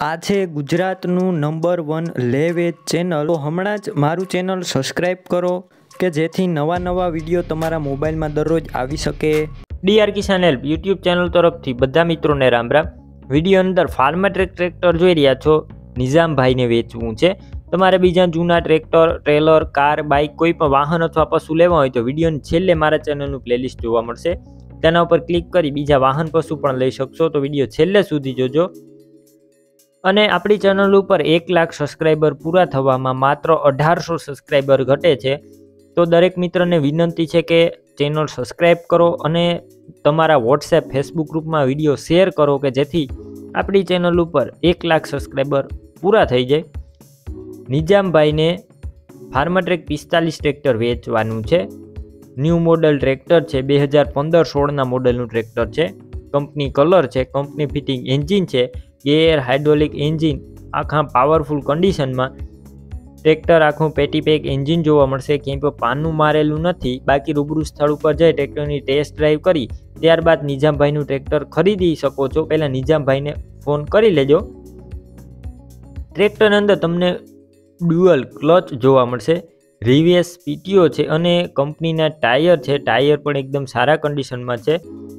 આ છે ગુજરાતનું નંબર 1 લે વેચ ચેનલ। તો હમણાં જ મારું ચેનલ સબસ્ક્રાઈબ કરો કે જેથી નવા વિડીયો તમારા મોબાઈલમાં દરરોજ આવી શકે। DR Kisan help YouTube channel તરફથી બધા મિત્રોને રામ રામ। વિડીયો અંદર ફાર્મટ્રેક ટ્રેક્ટર જોઈ રહ્યા છો, નિઝામભાઈને વેચવું છે। તમારે બીજા જૂના ટ્રેક્ટર, ટ્રેલર, કાર, બાઇક કોઈ પણ વાહન અથવા પશુ લેવા હોય તો વિડીયોની છેલ્લે મારા ચેનલનું પ્લેલિસ્ટ જોવા મળશે, તેના ઉપર ક્લિક કરી બીજા વાહન પશુ પણ લઈ શકશો। તો વિડીયો છેલ્લે સુધી જોજો। અને આપણી ચેનલ ઉપર 1 લાખ સબસ્ક્રાઈબર પૂરા થવામાં માત્ર 1800 સબસ્ક્રાઈબર ઘટે છે। તો દરેક મિત્રને વિનંતી છે કે ચેનલ સબસ્ક્રાઈબ કરો અને તમારા વોટ્સએપ, ફેસબુક ગ્રુપમાં વિડીયો શેર કરો કે જેથી આપણી ચેનલ ઉપર 1 લાખ સબસ્ક્રાઈબર પૂરા થઈ જાય। નિઝામભાઈને ફાર્મટ્રેક 45 ટ્રેક્ટર વેચવાનું છે। ન્યૂ મોડલ ટ્રેક્ટર છે, 2015-16ના મોડલનું ટ્રેક્ટર છે। કંપની કલર છે, કંપની ફિટિંગ એન્જિન છે, ગેર હાઇડ્રોલિક એન્જિન આખા પાવરફુલ કન્ડિશનમાં। ટ્રેક્ટર આખું પેટીપેક એન્જિન જોવા મળશે, ક્યાંય પણ પાનું મારેલું નથી। બાકી રૂબરૂ સ્થળ ઉપર જઈ ટ્રેક્ટરની ટેસ્ટ ડ્રાઈવ કરી ત્યારબાદ નિઝામભાઈનું ટ્રેક્ટર ખરીદી શકો છો। પહેલાં નિઝામભાઈને ફોન કરી લેજો। ટ્રેક્ટરની અંદર તમને ડ્યુઅલ ક્લચ જોવા મળશે, રિવેસ પીટીઓ છે અને કંપનીના ટાયર છે। ટાયર પણ એકદમ સારા કન્ડિશનમાં છે,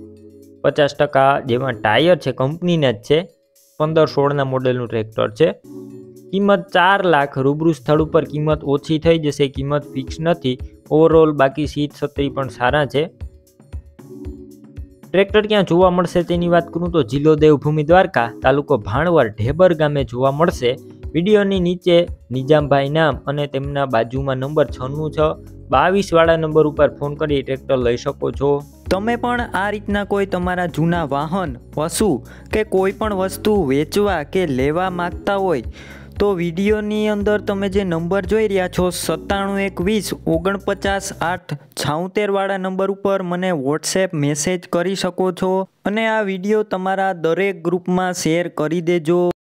50% જેમાં ટાયર છે કંપનીના જ છે। 15-16ના મોડલનું ટ્રેક્ટર છે। કિંમત 4 લાખ, રૂબરૂ સ્થળ ઉપર કિંમત ઓછી થઈ જશે, કિંમત ફિક્સ નથી। ઓવરઓલ બાકી સીટ છત્રી પણ સારા છે। ટ્રેક્ટર ક્યાં જોવા મળશે તેની વાત કરું તો જિલ્લો દેવભૂમિ દ્વારકા, તાલુકો ભાણવર, ઢેબર ગામે જોવા મળશે। વિડીયોની નીચે નિઝામભાઈ નામ અને તેમના બાજુમાં નંબર 9622 વાળા નંબર ઉપર ફોન કરી ટ્રેક્ટર લઈ શકો છો। તમે પણ આ રીતના કોઈ તમારા જૂના વાહન, પશુ કે કોઈ પણ વસ્તુ વેચવા કે લેવા માંગતા હોય તો વિડીયોની અંદર તમે જે નંબર જોઈ રહ્યા છો 9720 49 876 વાળા નંબર ઉપર મને વોટ્સએપ મેસેજ કરી શકો છો અને આ વિડીયો તમારા દરેક ગ્રુપમાં શેર કરી દેજો।